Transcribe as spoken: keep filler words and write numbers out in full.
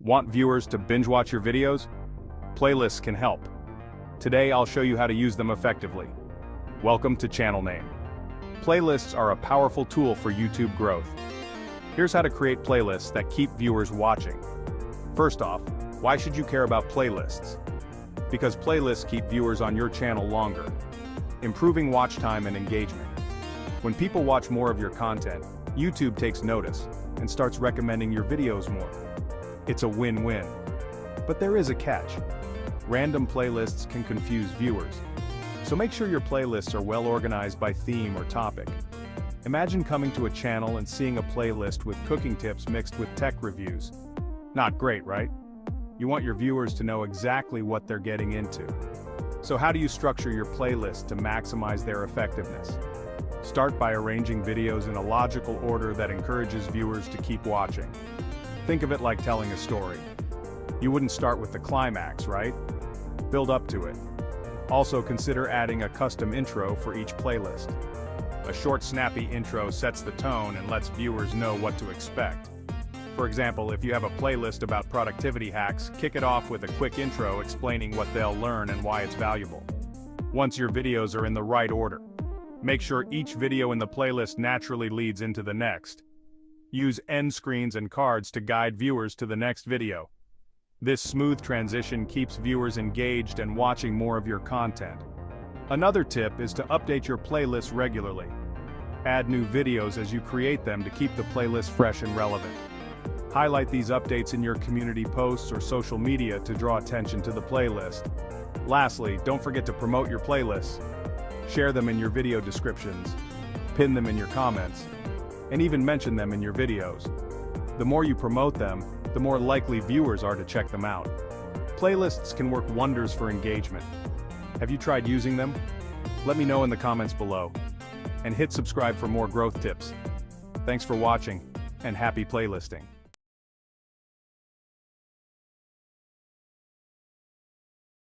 Want viewers to binge watch your videos? Playlists can help. Today I'll show you how to use them effectively. Welcome to Channel Name. Playlists are a powerful tool for YouTube growth. Here's how to create playlists that keep viewers watching. First off, why should you care about playlists? Because playlists keep viewers on your channel longer, improving watch time and engagement. When people watch more of your content, YouTube takes notice and starts recommending your videos more. It's a win-win. But there is a catch. Random playlists can confuse viewers. So make sure your playlists are well organized by theme or topic. Imagine coming to a channel and seeing a playlist with cooking tips mixed with tech reviews. Not great, right? You want your viewers to know exactly what they're getting into. So how do you structure your playlist to maximize their effectiveness? Start by arranging videos in a logical order that encourages viewers to keep watching. Think of it like telling a story. You wouldn't start with the climax, right? Build up to it. Also consider adding a custom intro for each playlist. A short, snappy intro sets the tone and lets viewers know what to expect. For example, if you have a playlist about productivity hacks, kick it off with a quick intro explaining what they'll learn and why it's valuable. Once your videos are in the right order, make sure each video in the playlist naturally leads into the next. Use end screens and cards to guide viewers to the next video. This smooth transition keeps viewers engaged and watching more of your content. Another tip is to update your playlist regularly. Add new videos as you create them to keep the playlist fresh and relevant. Highlight these updates in your community posts or social media to draw attention to the playlist. Lastly, don't forget to promote your playlists. Share them in your video descriptions, pin them in your comments, and even mention them in your videos. The more you promote them, the more likely viewers are to check them out. Playlists can work wonders for engagement. Have you tried using them? Let me know in the comments below. And hit subscribe for more growth tips. Thanks for watching, and happy playlisting.